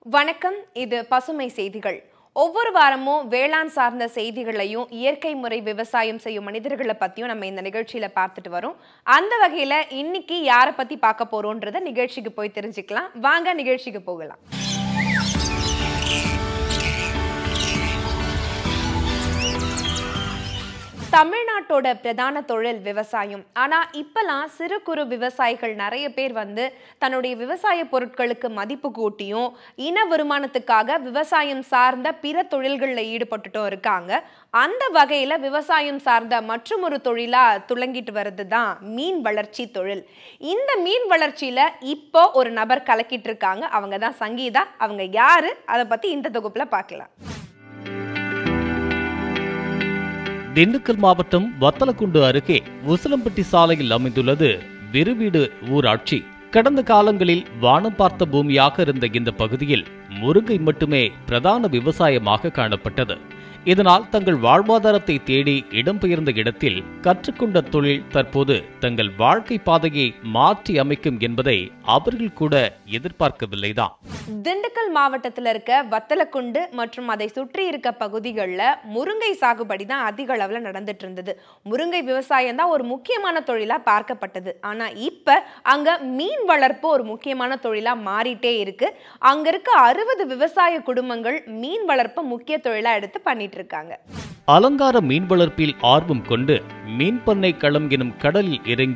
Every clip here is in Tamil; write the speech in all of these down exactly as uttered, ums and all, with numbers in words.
வணக்கம். இது பசுமை செய்திகள். ஒவ்வொரு வாரமும் வேளாண் சார்ந்த செய்திகளையும் இயற்கை முறை விவசாயம் செய்யும் மனிதர்களை பத்தியும் நம்ம இந்த நிகழ்ச்சியில பார்த்துட்டு வரோம். அந்த வகையில இன்னைக்கு யாரை பத்தி பார்க்க போறோம்ன்றத நிகழ்ச்சிக்கு போய் தெரிஞ்சுக்கலாம். வாங்க நிகழ்ச்சிக்கு போகலாம். தமிழ்நாட்டோட பிரதான தொழில் விவசாயம். ஆனா இப்பெல்லாம் சிறு குறு விவசாயிகள் நிறைய பேர் வந்து தன்னுடைய விவசாய பொருட்களுக்கு மதிப்பு கூட்டியும் இன வருமானத்துக்காக விவசாயம் சார்ந்த பிற தொழில்களில் ஈடுபட்டுட்டும் இருக்காங்க. அந்த வகையில விவசாயம் சார்ந்த மற்றும் ஒரு தொழிலா துளங்கிட்டு வருது தான் மீன் வளர்ச்சி தொழில். இந்த மீன் வளர்ச்சியில இப்போ ஒரு நபர் கலக்கிட்டு இருக்காங்க. அவங்க தான் சங்கீதா. அவங்க யாரு, அதை பத்தி இந்த தொகுப்புல பார்க்கலாம். திண்டுக்கல் மாவட்டம் வத்தலக்குண்டு அருகே உசிலம்பட்டி சாலையில் அமைந்துள்ளது விருவீடு ஊராட்சி. கடந்த காலங்களில் வானம் பார்த்த பூமியாக இருந்த இந்த பகுதியில் முருங்கை மட்டுமே பிரதான விவசாயமாக காணப்பட்டது. இதனால் தங்கள் வாழ்வாதாரத்தை தேடி இடம்பெயர்ந்த இடத்தில் கற்றுக்கொண்ட தொழில் தற்போது தங்கள் வாழ்க்கை பாதையை மாற்றி அமைக்கும் என்பதை அவர்கள் கூட எதிர்பார்க்கவில்லைதான். திண்டுக்கல் மாவட்டத்தில் இருக்க வத்தலக்குண்டு மற்றும் அதை சுற்றி இருக்க பகுதிகளில் முருங்கை சாகுபடி தான் அதிக அளவில் நடந்துட்டு இருந்தது. முருங்கை விவசாயம் தான் ஒரு முக்கியமான தொழிலா பார்க்கப்பட்டது. ஆனா இப்ப அங்க மீன் வளர்ப்பு ஒரு முக்கியமான தொழிலா மாறிட்டே இருக்கு. அங்க இருக்க அறுபது விவசாய குடும்பங்கள் மீன் வளர்ப்பு முக்கிய தொழிலா எடுத்து பண்ணிட்டு இருக்காங்க. அலங்கார மீன் வளர்ப்பில் ஆர்வம் கொண்டு மீன் பண்ணை களம் எனும் கடலில் இறங்கி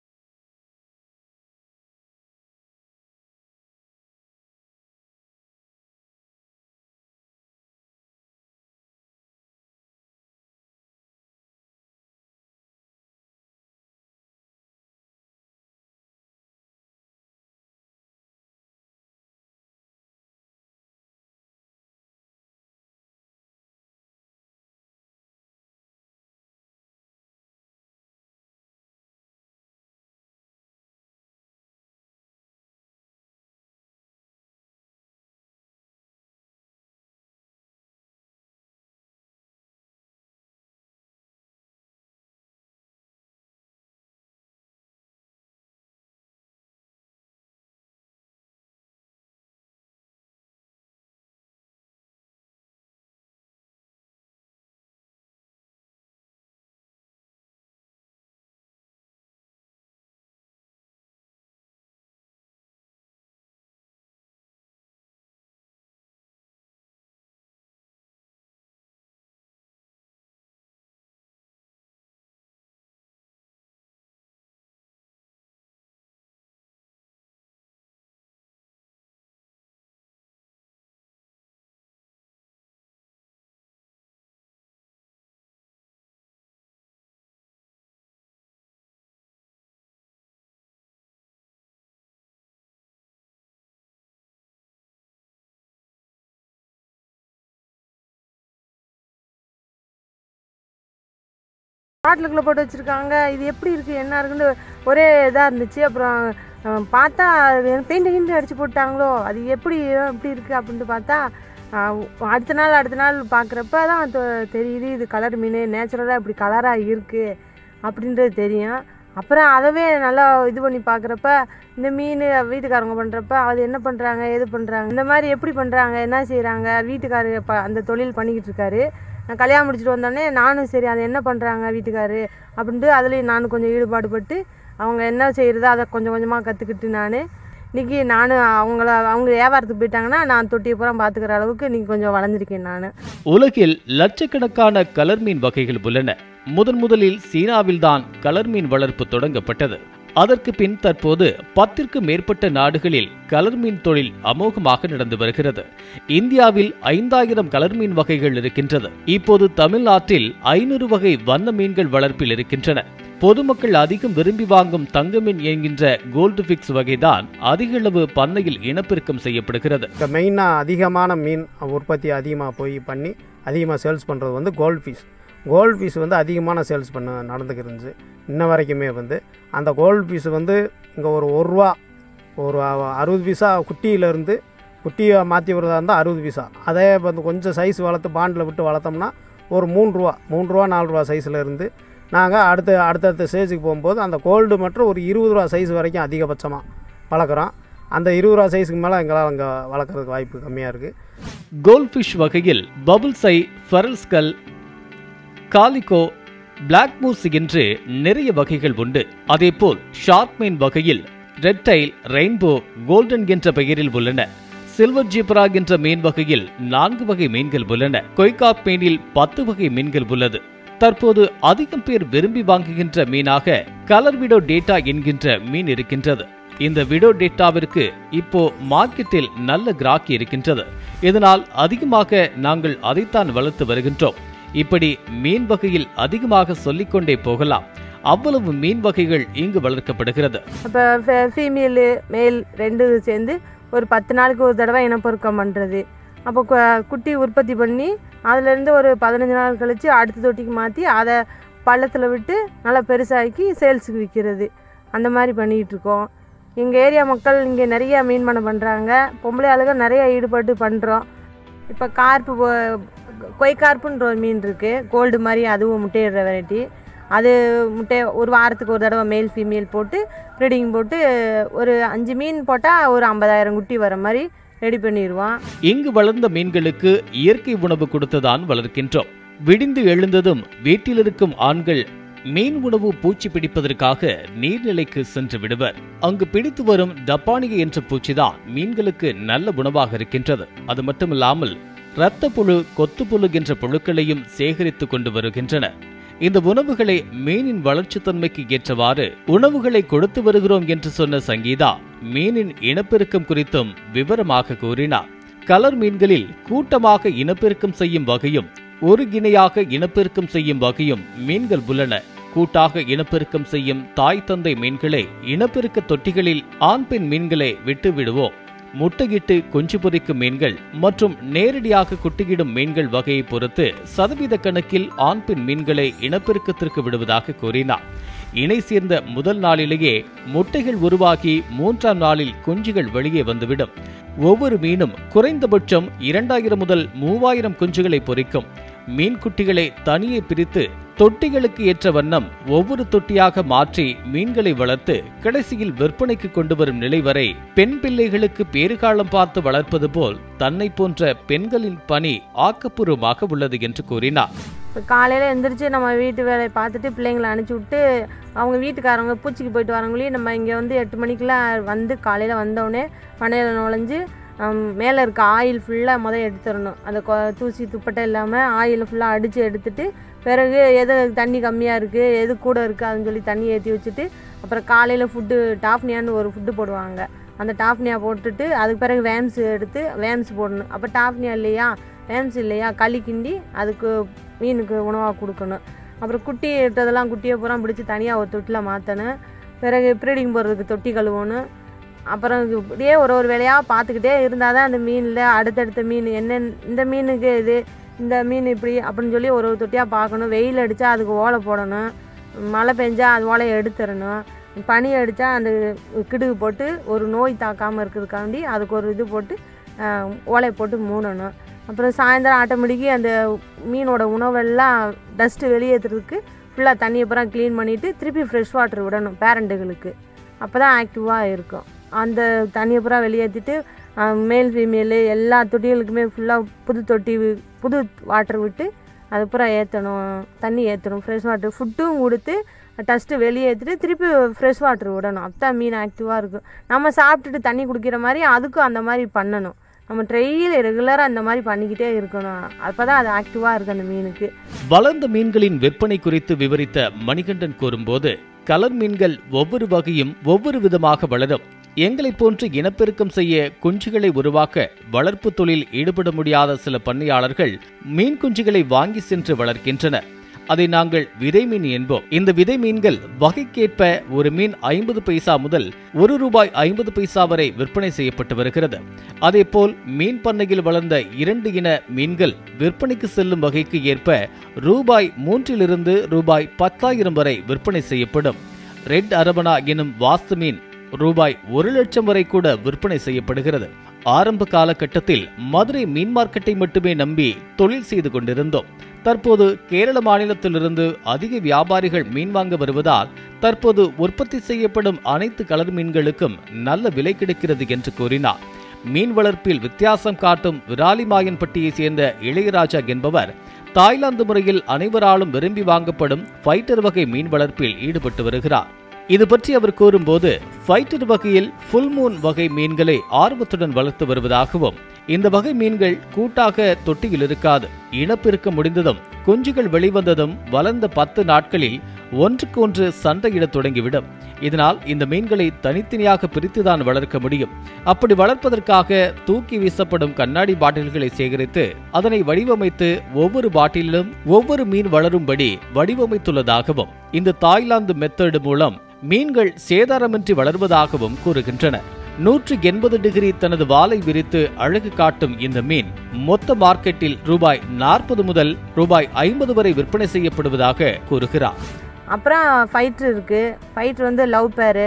பாட்டிலுக்குள்ளே போட்டு வச்சுருக்காங்க. இது எப்படி இருக்குது என்ன இருக்குன்னு ஒரே இதாக இருந்துச்சு. அப்புறம் பார்த்தா பெயிண்ட் கிண்டு அடித்து போட்டாங்களோ, அது எப்படி எப்படி இருக்குது அப்படின்ட்டு பார்த்தா அடுத்த நாள் அடுத்த நாள் பார்க்குறப்ப தான் தெரியுது இது கலர் மீன், நேச்சுரலாக இப்படி கலராக இருக்குது அப்படின்றது தெரியும். அப்புறம் அதவே நல்லா இது பண்ணி பார்க்குறப்ப இந்த மீன் வீட்டுக்காரங்க பண்ணுறப்ப அது என்ன பண்ணுறாங்க எது பண்ணுறாங்க இந்த மாதிரி எப்படி பண்ணுறாங்க என்ன செய்கிறாங்க வீட்டுக்காரர் ப அந்த தொழில் பண்ணிக்கிட்டு இருக்காரு. நான் கல்யாணம் முடிச்சுட்டு வந்தோடனே நானும் சரி அதை என்ன பண்ணுறாங்க வீட்டுக்காரு அப்படின்ட்டு அதுலேயும் நானும் கொஞ்சம் ஈடுபாடுபட்டு அவங்க என்ன செய்கிறதோ அதை கொஞ்சம் கொஞ்சமாக கற்றுக்கிட்டு நான் இன்றைக்கி நானும் அவங்கள அவங்க வியாபாரத்துக்கு போயிட்டாங்கன்னா நான் தொட்டியை பூரா பார்த்துக்கிற அளவுக்கு இன்றைக்கி கொஞ்சம் வளர்ந்துருக்கேன் நான். உலகில் லட்சக்கணக்கான கலர் மீன் வகைகள் உள்ளன. முதன் முதலில் சீனாவில் தான் கலர் மீன் வளர்ப்பு தொடங்கப்பட்டது. அதற்கு பின் தற்போது பத்திற்கும் மேற்பட்ட நாடுகளில் கலர் மீன் தொழில் அமோகமாக நடந்து வருகிறது. இந்தியாவில் ஐந்தாயிரம் கலர் மீன் வகைகள் இருக்கின்றது. இப்போது தமிழ்நாட்டில் ஐநூறு வகை வண்ண மீன்கள் வளர்ப்பில் இருக்கின்றன. பொதுமக்கள் அதிகம் விரும்பி வாங்கும் தங்க மீன் என்கின்ற கோல்டு ஃபிக்ஸ் வகைதான் அதிக அளவு பண்ணையில் இனப்பெருக்கம் செய்யப்படுகிறது. மெயினாக அதிகமான மீன் உற்பத்தி அதிகமாக போய் பண்ணி அதிகமாக சேல்ஸ் பண்ணுறது வந்து கோல்டு ஃபிஷ். கோல்டு ஃபிஷ் வந்து அதிகமான சேல்ஸ் பண்ண நடந்துக்கிருந்துச்சு இன்ன வரைக்குமே. வந்து அந்த கோல்டு ஃபிஷ் வந்து இங்கே ஒரு ஒரு ரூபா ஒரு அறுபது பைசா குட்டியிலேருந்து குட்டியை மாற்றி விடுறதா இருந்தால் அறுபது பைசா. அதே வந்து கொஞ்சம் சைஸ் வளர்த்து பாண்டில் விட்டு வளர்த்தோம்னா ஒரு மூணு ரூபா மூணு ரூபா நாலு ரூபா சைஸில் இருந்து நாங்கள் அடுத்த அடுத்தடுத்த ஸ்டேஜுக்கு போகும்போது அந்த கோல்டு மற்றும் ஒரு இருபது ரூபா சைஸ் வரைக்கும் அதிகபட்சமாக வளர்க்குறோம். அந்த இருபது ரூபா சைஸுக்கு மேலே எங்களால் அங்கே வளர்க்குறதுக்கு வாய்ப்பு கம்மியாக இருக்குது. கோல்ட் ஃபிஷ் வகையில் பபுள்ஸை, ஃபெரல்ஸ்கல், காலிகோ, பிளாக் மூஸ் என்று நிறைய வகைகள் உண்டு. அதேபோல் ஷார்க் மீன் வகையில் ரெட் டைல், ரெயின்போ, கோல்டன் என்ற பெயரில் உள்ளன. சில்வர் ஜீப்ரா என்ற மீன் வகையில் நான்கு வகை மீன்கள் உள்ளன. கொய்காப் மீனில் பத்து வகை மீன்கள் உள்ளது. தற்போது அதிகம் பேர் விரும்பி வாங்குகின்ற மீனாக கலர் விடோ டேட்டா என்கின்ற மீன் இருக்கின்றது. இந்த விடோ டேட்டாவிற்கு இப்போ மார்க்கெட்டில் நல்ல கிராக்கி இருக்கின்றது. இதனால் அதிகமாக நாங்கள் அதைத்தான் வளர்த்து வருகின்றோம். இப்படி மீன் வகையில் அதிகமாக சொல்லிக்கொண்டே போகலாம். அவ்வளவு மீன் வகைகள் இங்கு வளர்க்கப்படுகிறது. இப்போ ஃபீமேலு மேல் ரெண்டு சேர்ந்து ஒரு பத்து நாளுக்கு ஒரு தடவை இனப்பெருக்கம் பண்ணுறது. அப்போ குட்டி உற்பத்தி பண்ணி அதுலேருந்து ஒரு பதினஞ்சு நாள் கழித்து அடுத்த தொட்டிக்கு மாற்றி அதை பள்ளத்தில் விட்டு நல்லா பெருசாக்கி சேல்ஸுக்கு விற்கிறது. அந்த மாதிரி பண்ணிகிட்ருக்கோம். எங்கள் ஏரியா மக்கள் இங்கே நிறைய மீன் பண்ண பண்ணுறாங்க. பொம்பளை ஆளுங்க நிறைய ஈடுபட்டு பண்ணுறோம். இப்போ கார்ப்பு, கொய்கார்ப்புன்ற ஒரு மீன் இருக்குது, கோல்டு மாதிரி, அதுவும் முட்டையிடுற வெரைட்டி. அது முட்டை ஒரு வாரத்துக்கு ஒரு தடவை மேல் ஃபீமேல் போட்டு ப்ரீடிங் போட்டு ஒரு அஞ்சு மீன் போட்டால் ஒரு ஐம்பதாயிரம் குட்டி வர மாதிரி ரெடி பண்ணிடுவான். இங்கு வளர்ந்த மீன்களுக்கு இயற்கை உணவு கொடுத்துதான் வளர்க்கின்றோம். விடிந்து எழுந்ததும் வீட்டில் இருக்கும் ஆண்கள் மீன் உணவு பூச்சி பிடிப்பதற்காக நீர்நிலைக்கு சென்று விடுவர். அங்கு பிடித்து வரும் டப்பானிகை என்ற பூச்சிதான் மீன்களுக்கு நல்ல உணவாக இருக்கின்றது. அது மட்டுமில்லாமல் இரத்த புழு, கொத்து புழு என்ற புழுக்களையும் சேகரித்து கொண்டு வருகின்றன. இந்த உணவுகளை மீனின் வளர்ச்சி தன்மைக்கு ஏற்றவாறு உணவுகளை கொடுத்து வருகிறோம் என்று சொன்ன சங்கீதா மீனின் இனப்பெருக்கம் குறித்தும் விவரமாக கூறினார். கலர் மீன்களில் கூட்டமாக இனப்பெருக்கம் செய்யும் வகையும் ஒரு இணையாக இனப்பெருக்கம் செய்யும் வகையும் மீன்கள் உள்ளன. கூட்டாக இனப்பெருக்கம் செய்யும் தாய் தந்தை மீன்களை இனப்பெருக்க தொட்டிகளில் ஆண் பெண் மீன்களை விட்டு விடுவோம். முட்டையிட்டு குஞ்சு பொரிக்கும் மீன்கள் மற்றும் நேரடியாக குட்டியிடும் மீன்கள் வகையை பொறுத்து சதவீத கணக்கில் ஆண் பெண் மீன்களை இனப்பெருக்கத்திற்கு விடுவதாக கூறினார். இணை சேர்ந்த முதல் நாளிலேயே முட்டைகள் உருவாகி மூன்றாம் நாளில் குஞ்சுகள் வெளியே வந்துவிடும். ஒவ்வொரு மீனும் குறைந்தபட்சம் இரண்டாயிரம் முதல் மூவாயிரம் குஞ்சுகளை பொரிக்கும். மீன் குட்டிகளை தனியே பிரித்து தொட்டிகளுக்கு ஏற்ற வண்ணம் ஒவ்வொரு தொட்டியாக மாற்றி மீன்களை வளர்த்து கடைசியில் விற்பனைக்கு கொண்டு வரும் நிலை வரை பெண் பிள்ளைகளுக்கு பேறுகாலம் பார்த்து வளர்ப்பது போல் தன்னை போன்ற பெண்களின் பணி ஆக்கப்பூர்வமாக உள்ளது என்று கூறினார். இப்போ காலையில் எழுந்திரிச்சு நம்ம வீட்டு வேலையை பார்த்துட்டு பிள்ளைங்களை அனுப்பிச்சி விட்டு அவங்க வீட்டுக்காரவங்க பூச்சிக்கு போயிட்டு வரவங்களையும் நம்ம இங்கே வந்து எட்டு மணிக்கெலாம் வந்து காலையில் வந்தோடனே பண்ணையில் நுழைஞ்சு மேலே இருக்க ஆயில் ஃபுல்லாக முதல் எடுத்துடணும். அந்த கொ தூசி துப்பட்டை இல்லாமல் ஆயில் ஃபுல்லாக அடித்து எடுத்துட்டு பிறகு எது தண்ணி கம்மியாக இருக்குது, எது கூட இருக்குது அதுன்னு சொல்லி தண்ணி ஏற்றி வச்சுட்டு அப்புறம் காலையில் ஃபுட்டு டாப்னியான்னு ஒரு ஃபுட்டு போடுவாங்க. அந்த டாப்னியா போட்டுட்டு அதுக்கு பிறகு வேம்ஸ் எடுத்து வேம்ஸ் போடணும். அப்போ டாப்னியா இல்லையா, வேம்ஸ் இல்லையா, களி கிண்டி அதுக்கு மீனுக்கு உணவாக கொடுக்கணும். அப்புறம் குட்டி இட்டதெல்லாம் குட்டியை பூரா பிடிச்சி தனியாக ஒரு தொட்டியில் மாற்றணும். பிறகு ப்ரீடிங் போடுறதுக்கு தொட்டி கழுவணும். அப்புறம் இப்படியே ஒரு ஒரு வேலையாக பார்த்துக்கிட்டே இருந்தால் தான் அந்த மீனில் அடுத்தடுத்த மீன் என்ன, இந்த மீனுக்கு இது, இந்த மீன் இப்படி அப்படின்னு சொல்லி ஒரு ஒரு தொட்டியாக பார்க்கணும். வெயில் அடித்தா அதுக்கு ஓலை போடணும், மழை பெஞ்சால் அது ஓலையை எடுத்துடணும், பனி அடித்தா அந்த கிடுகு போட்டு ஒரு நோய் தாக்காமல் இருக்கிறதுக்காண்டி அதுக்கு ஒரு இது போட்டு ஓலையை போட்டு மூடணும். அப்புறம் சாயந்தரம் ஆட்டோமேட்டிக்கு அந்த மீனோட உணவெல்லாம் டஸ்ட்டு வெளியேற்றுறதுக்கு ஃபுல்லாக தண்ணியை அப்புறம் க்ளீன் பண்ணிவிட்டு திருப்பி ஃப்ரெஷ் வாட்டர் விடணும் பேரண்ட்டுகளுக்கு. அப்போ தான் ஆக்டிவாக இருக்கும். அந்த தண்ணியை பூரா வெளியேற்றிட்டு மேல் ஃபீமேலு எல்லா தொட்டிகளுக்குமே ஃபுல்லாக புது தொட்டி புது வாட்டர் விட்டு அது பூரா ஏற்றணும், தண்ணி ஏற்றணும், ஃப்ரெஷ் வாட்டர் ஃபுட்டும் கொடுத்து டஸ்ட்டு வெளியேற்றிட்டு திருப்பி ஃப்ரெஷ் வாட்டர் விடணும். அப்போ தான் மீன் ஆக்டிவாக இருக்கும். நம்ம சாப்பிட்டுட்டு தண்ணி குடிக்கிற மாதிரி அதுக்கும் அந்த மாதிரி பண்ணணும். நம்ம ட்ரெயில ரெகுலராக அந்த மாதிரி பண்ணிக்கிட்டே இருக்கணும். அப்போ தான் அது ஆக்டிவாக இருக்குது அந்த மீனுக்கு. வளர்ந்த மீன்களின் விற்பனை குறித்து விவரித்த மணிகண்டன் கூறும்போது, கலர் மீன்கள் ஒவ்வொரு வகையும் ஒவ்வொரு விதமாக வளரும். எங்களை போன்று இனப்பெருக்கம் செய்ய குஞ்சுகளை உருவாக்க வளர்ப்பு தொழில் ஈடுபட முடியாத சில பண்ணையாளர்கள் மீன் குஞ்சுகளை வாங்கி சென்று வளர்க்கின்றனர். அதை நாங்கள் விதை மீன் என்போம். இந்த விதை மீன்கள் வகைக்கேற்ப ஒரு மீன் ஐம்பது பைசா முதல் ஒரு ரூபாய் ஐம்பது பைசா வரை விற்பனை செய்யப்பட்டு வருகிறது. அதேபோல் மீன் பண்ணையில் வளர்ந்த இரண்டு இன மீன்கள் விற்பனைக்கு செல்லும் வகைக்கு ஏற்ப ரூபாய் மூன்றிலிருந்து ரூபாய் பத்தாயிரம் வரை விற்பனை செய்யப்படும். ரெட் அரபனா எனும் வாஸ்து மீன் ரூபாய் ஒரு லட்சம் வரை கூட விற்பனை செய்யப்படுகிறது. ஆரம்ப காலகட்டத்தில் மதுரை மீன் மார்க்கெட்டை மட்டுமே நம்பி தொழில் செய்து கொண்டிருந்தோம். தற்போது கேரள மாநிலத்திலிருந்து அதிக வியாபாரிகள் மீன் வாங்க வருவதால் தற்போது உற்பத்தி செய்யப்படும் அனைத்து கலர் மீன்களுக்கும் நல்ல விலை கிடைக்கிறது என்று கூறினார். மீன் வளர்ப்பில் வித்தியாசம் காட்டும் விராலிமாயன்பட்டியை சேர்ந்த இளையராஜா என்பவர் தாய்லாந்து முறையில் அனைவராலும் விரும்பி வாங்கப்படும் ஃபைட்டர் வகை மீன் வளர்ப்பில் ஈடுபட்டு வருகிறார். இது பற்றி அவர் கூறும்போது, ஃபைட்டர் வகையில் ஃபுல் மூன் வகை மீன்களை ஆர்வத்துடன் வளர்த்து வருவதாகவும், இந்த வகை மீன்கள் கூட்டாக தொட்டியில் இருக்காது. இனப்பெருக்கம் முடிந்ததும் குஞ்சுகள் வெளிவந்ததும் வளர்ந்த பத்து நாட்களில் ஒன்றுக்கு ஒன்று சண்டையிட தொடங்கிவிடும். இதனால் இந்த மீன்களை தனித்தனியாக பிரித்துதான் வளர்க்க முடியும். அப்படி வளர்ப்பதற்காக தூக்கி வீசப்படும் கண்ணாடி பாட்டில்களை சேகரித்து அதனை வடிவமைத்து ஒவ்வொரு பாட்டிலும் ஒவ்வொரு மீன் வளரும்படி வடிவமைத்துள்ளதாகவும், இந்த தாய்லாந்து மெத்தட் மூலம் மீன்கள் சேதாரமின்றி வளர்வதாகவும் கூறுகின்றனர். நூற்றி எண்பது டிகிரி தனது வாலை விரித்து அழகு காட்டும் இந்த மீன் மொத்த மார்க்கெட்டில் ரூபாய் நாற்பது முதல் ரூபாய் ஐம்பது வரை விற்பனை செய்யப்படுவதாக கூறுகிறார். அப்புறம் ஃபைட்ரு இருக்குது. ஃபைட்ரு வந்து லவ் பேரு,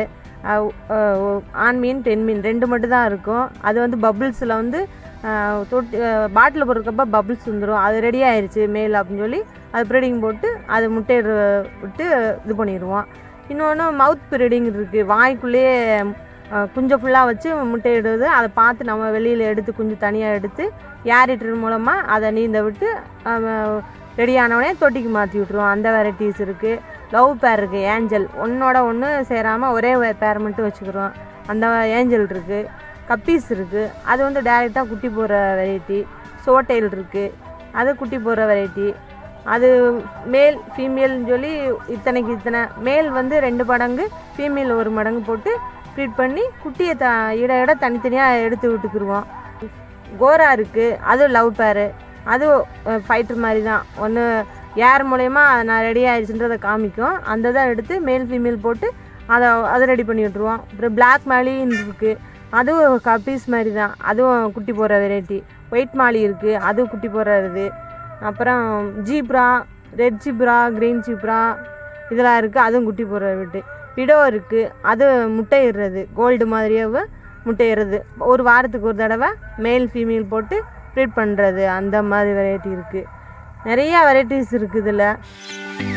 ஆண் மீன் பெண் மீன் ரெண்டு மட்டும் தான் இருக்கும். அது வந்து பபுள்ஸில் வந்து தொட்டி பாட்டில் போடுறக்கப்ப பபுள்ஸ் வந்துடும். அது ரெடி ஆயிடுச்சு மேல் அப்படின்னு சொல்லி அது ப்ரீடிங் போட்டு அது முட்டை விட்டு இது பண்ணிடுவோம். இன்னொன்று மவுத் ப்ரீடிங் இருக்குது. வாய்க்குள்ளேயே குஞ்சை ஃபுல்லாக வச்சு முட்டையிடுவது. அதை பார்த்து நம்ம வெளியில் எடுத்து குஞ்சு தனியாக எடுத்து ஏரிட்டர் மூலமாக அதை நீந்த விட்டு ரெடியானவனே தொட்டிக்கு மாற்றி விட்ருவோம். அந்த வெரைட்டிஸ் இருக்குது. லவ் பேர் இருக்குது. ஏஞ்சல் ஒன்றோட ஒன்று சேராமல் ஒரே பேர் மட்டும் வச்சுக்கிறோம். அந்த ஏஞ்சல் இருக்குது. கப்பீஸ் இருக்குது. அது வந்து டேரெக்டாக குட்டி போடுற வெரைட்டி. சோட்டைல் இருக்குது. அது குட்டி போடுற வெரைட்டி. அது மேல் ஃபீமேல்னு சொல்லி இத்தனைக்கு இத்தனை மேல் வந்து ரெண்டு மடங்கு ஃபீமேல் ஒரு மடங்கு போட்டு ப்ரீட் பண்ணி குட்டியை த இட இட தனித்தனியாக எடுத்து விட்டுக்குருவோம். கோரா இருக்குது. அதுவும் லவ் பேரு. அதுவும் ஃபைட்டர் மாதிரி தான். ஒன்று ஏர் மூலயமா நான் ரெடி ஆகிடுச்சுன்றதை காமிக்கும். அந்த தான் எடுத்து மேல் ஃபீமேல் போட்டு அதை அதை ரெடி பண்ணி விட்ருவோம். அப்புறம் பிளாக் மாலின்னு இருக்குது. அதுவும் கப்பீஸ் மாதிரி தான். அதுவும் குட்டி போடுற வெரைட்டி. ஒயிட் மாலி இருக்குது. அதுவும் குட்டி போடுறது. அப்புறம் zebra, red zebra, green zebra இதெல்லாம் இருக்குது. அதுவும் குட்டி போடுற விட்டு. பிடோ இருக்குது. அது முட்டையிடுறது. கோல்டு மாதிரியாவே முட்டையிடுறது. ஒரு வாரத்துக்கு ஒரு தடவை மேல் ஃபீமேல் போட்டு ப்ரீட் பண்ணுறது. அந்த மாதிரி வெரைட்டி இருக்குது. நிறையா வெரைட்டிஸ் இருக்குது இதில்.